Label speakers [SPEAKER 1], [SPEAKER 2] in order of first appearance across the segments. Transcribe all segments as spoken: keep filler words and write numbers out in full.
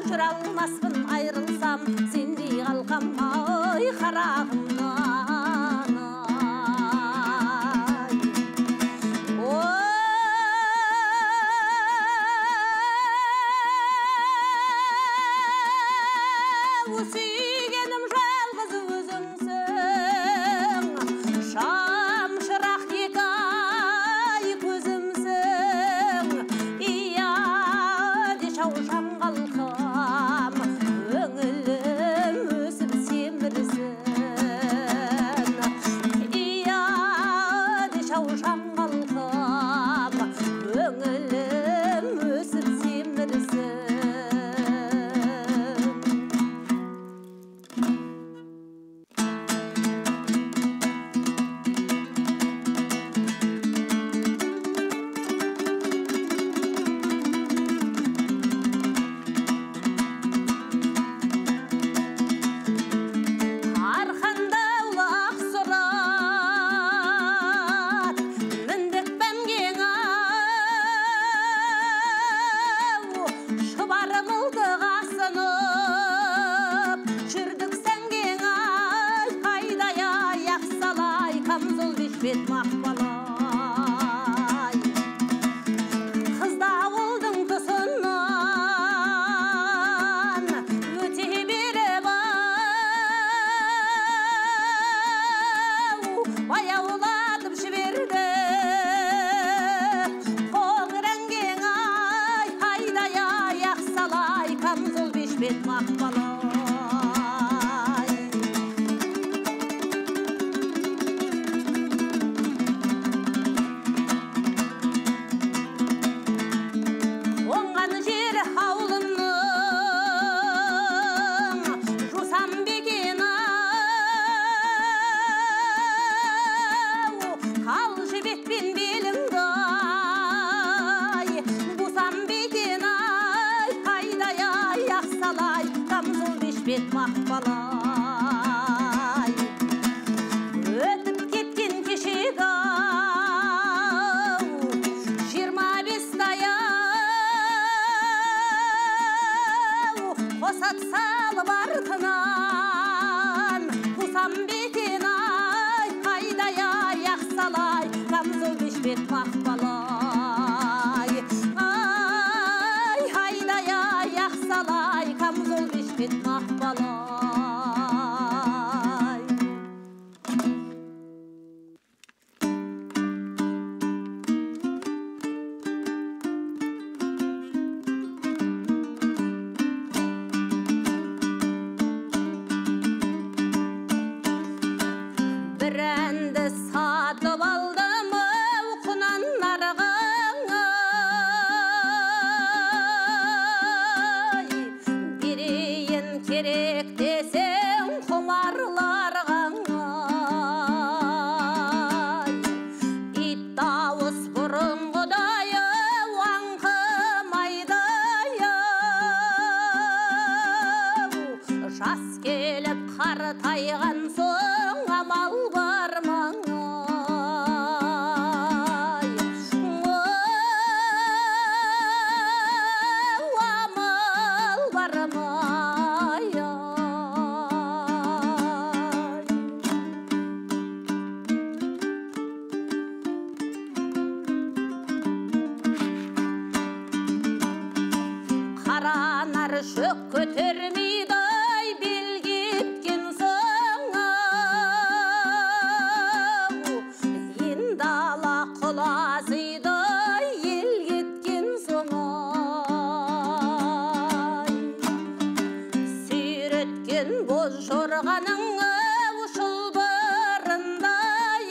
[SPEAKER 1] жүре алмаспын айрылсам сендей қалқам ай қарағымнан сүйгенім жалғыз өзіңсің шамшырақ екі ай көзімсің ияде шаушам қалқам өңілім өсіп семірсін ияде шаушам қалқам өңілім өсіп семірсін бет мақпалай қызда ауылдың тұсынан өте беріп ау баяулатып жіберді қоңырәңгең ай айдай аяқ салай камзол бешбет мақпалай бет мақпалай өтіп кеткен кешегі ау жиырма бестай ау қосат салып артынан тусам бекен ай қайдай аяқ салай камзол бешбет мақпалай ай қайдай аяқ салай камзол бешбет мақпалай бір әнді сатып алдым құнан нарығыңа берейін керек десең құмарларға ит дауыс бұрынғыдай аңқымайдай жас келіп қартайған соң амал бар маңай амал бар май қара нар шөк көтермейді боз жорғаның шылбырындай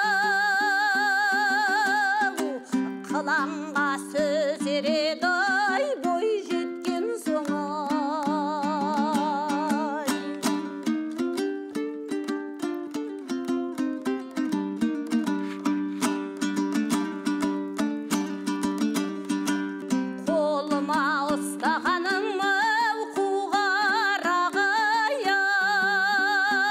[SPEAKER 1] қыламға сөз ереді бой жеткен соң қолыма ұстағаным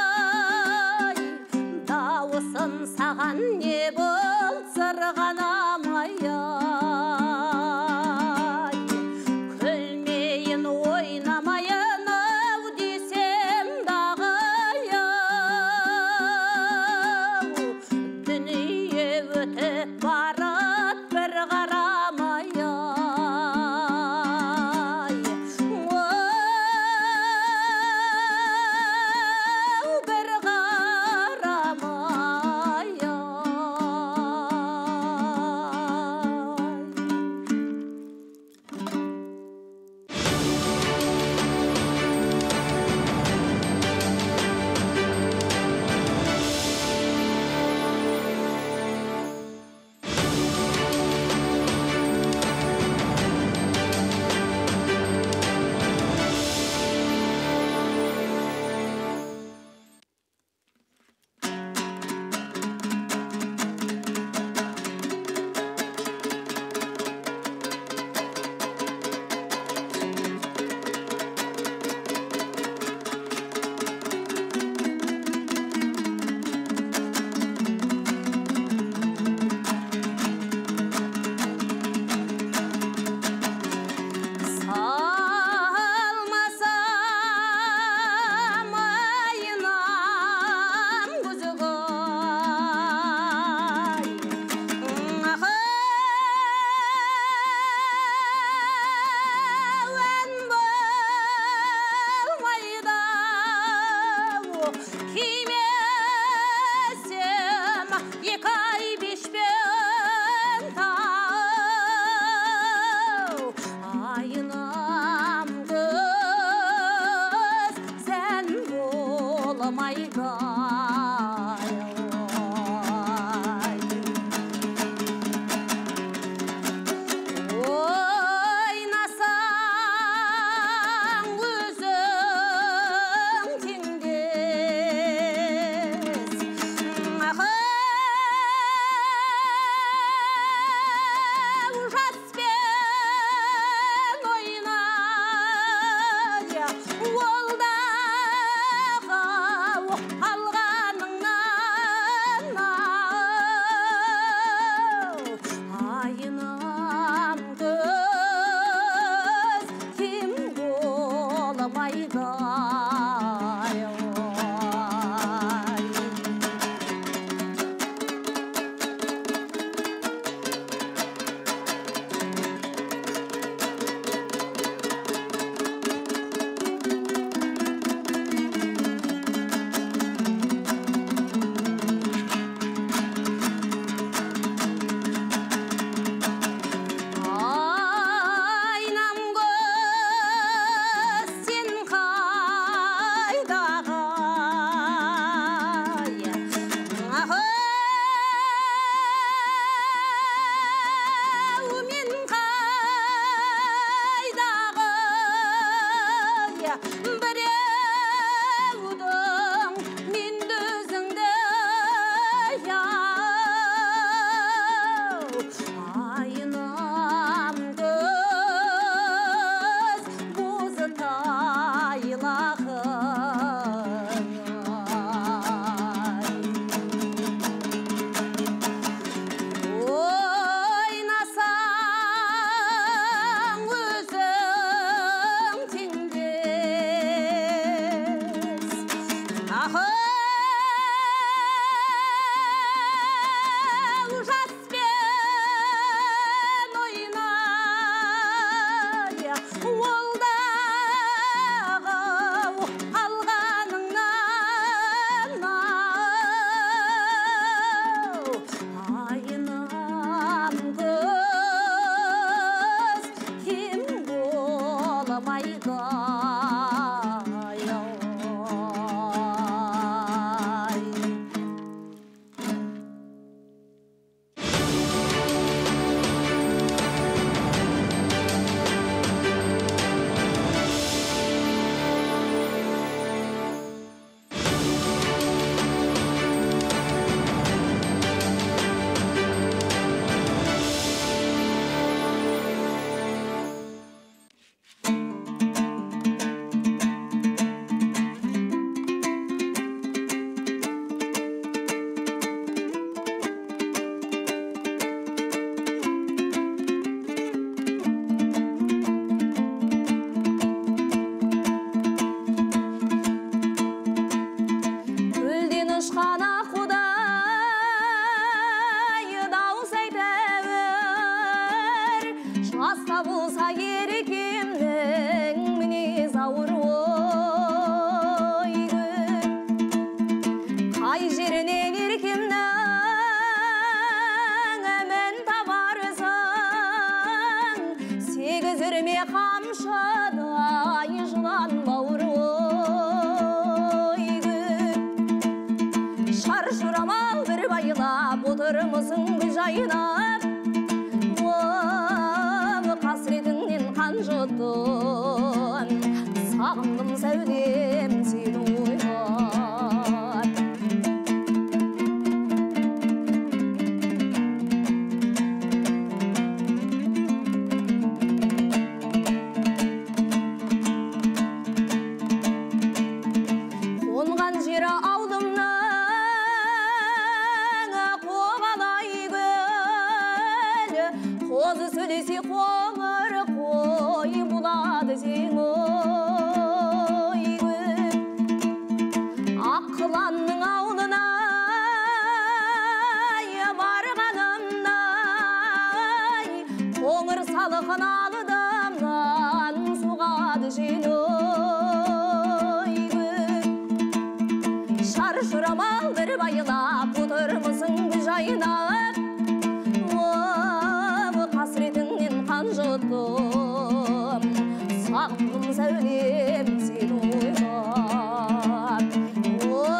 [SPEAKER 1] Sağım sevdim seni uygar.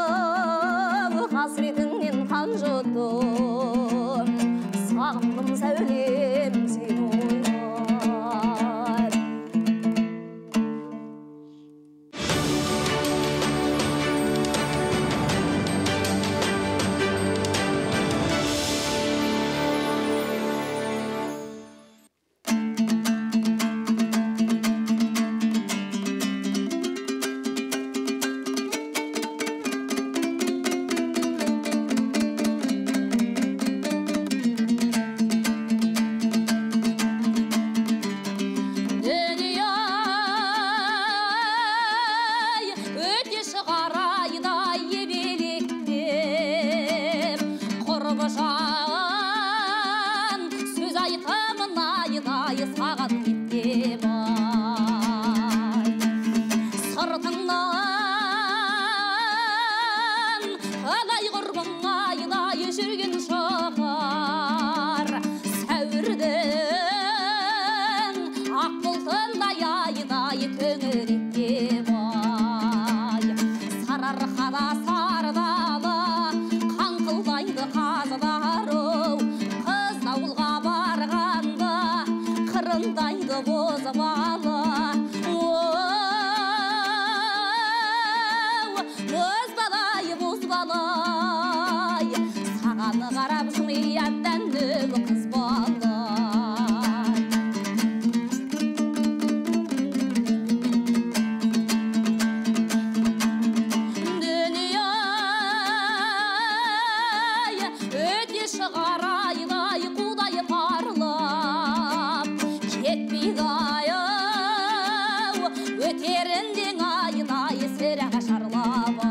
[SPEAKER 1] көтерінден айна есері қашарлабай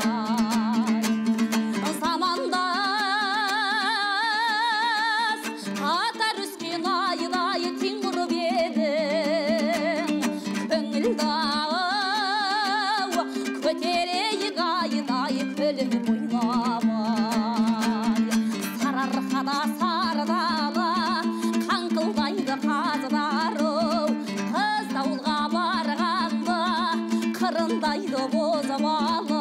[SPEAKER 1] замандас қатар үскен айдай тең құрып едің көңілді көтерейік айдай күліп ойламай сарыарқада сары дала қаңқылдайды қазылары қыз ауылға барғанда қырындайды бозбала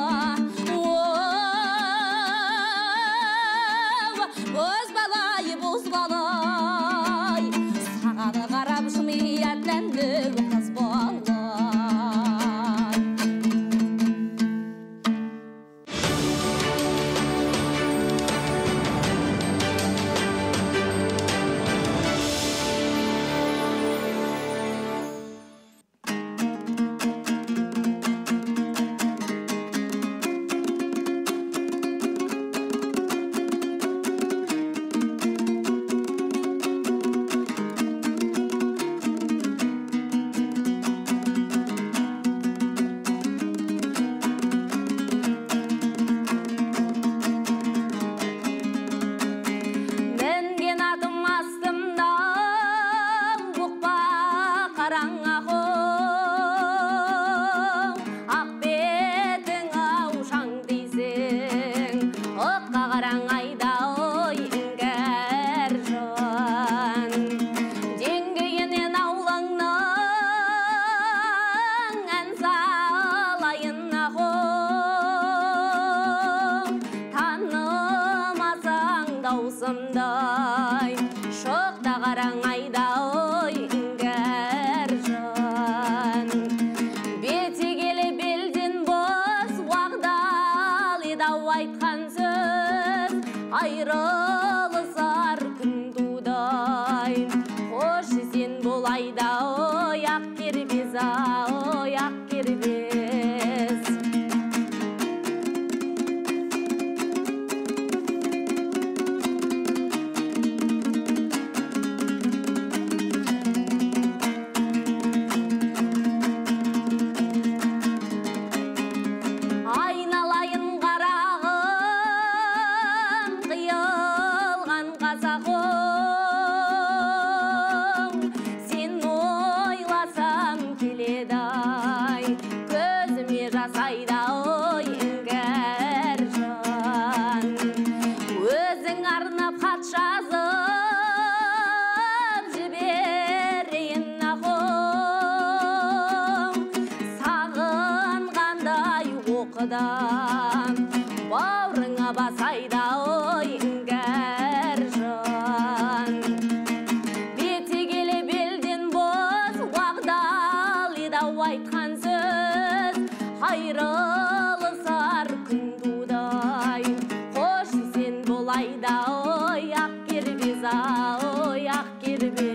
[SPEAKER 1] бозбалай бозбалай саған қарап жымия дәмді қыз бала шоқта қараң айда ой іңгәр жан беті келе белден бос уағдалыдау айтқан сөз айрылысар күн тудай қош сен бол айда ой ақ кербез ой ақ кербез бауырыңа басайда ой іңгәр жан беті келе белден бос уағдалыдау айтқан сөз айрылысар күн тудай қош сен бол айда ой ақ кербез ой ақ кербез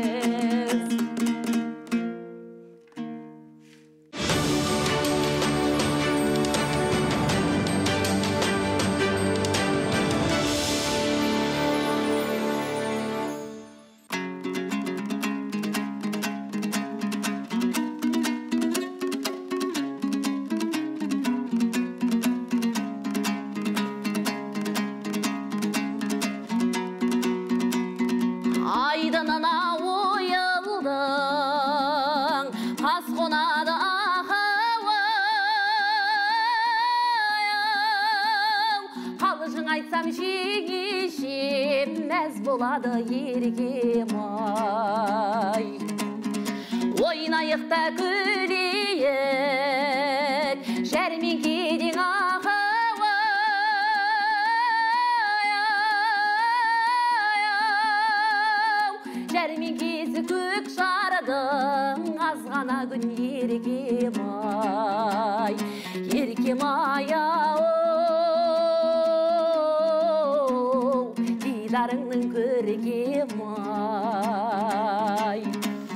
[SPEAKER 1] айданана ойылдың қас қонады ақауым қалжың айтсам жеңешем мәз болады еркем ай ойнайық та күлейік жәрмеңкеден жәрмеңкесі көк шардың азғана күн еркем ай еркем ай ау дидарыңның көркем ай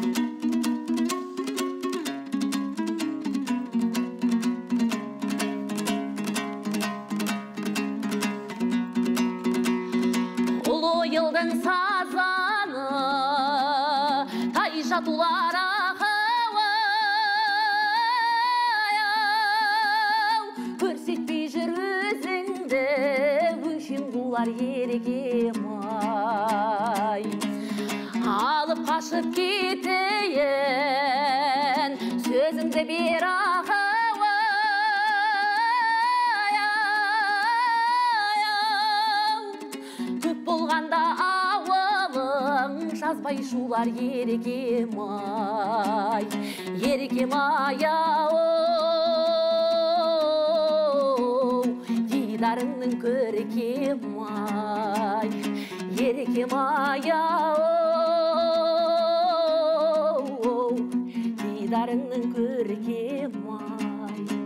[SPEAKER 1] ұлы ойылдың сазаны тай жатулар ақауым шулар ерекем ай. Алып қашып кетейін сөзіңді бер ағау көп болғанда ауылың жазбай шулар ерекем ай, ерекем ай ау дидарыңның көркем ай, ерекем ай ау дидарыңның көркем ай.